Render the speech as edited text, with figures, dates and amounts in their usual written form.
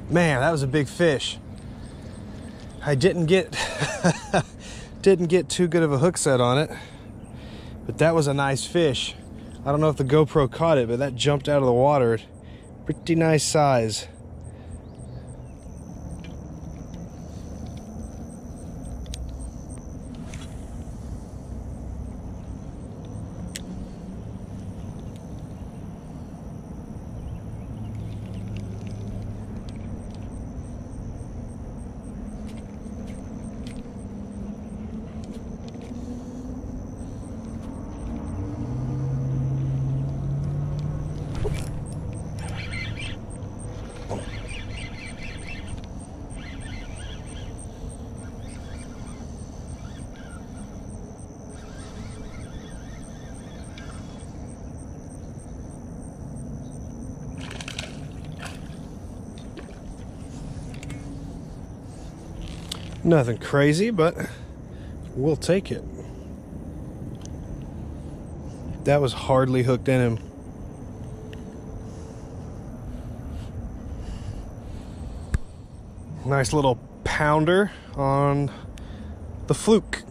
Man, that was a big fish. I didn't get didn't get too good of a hook set on it, but that was a nice fish. I don't know if the GoPro caught it, but that jumped out of the water. Pretty nice size. Nothing crazy, but we'll take it. That was hardly hooked in him. Nice little pounder on the fluke.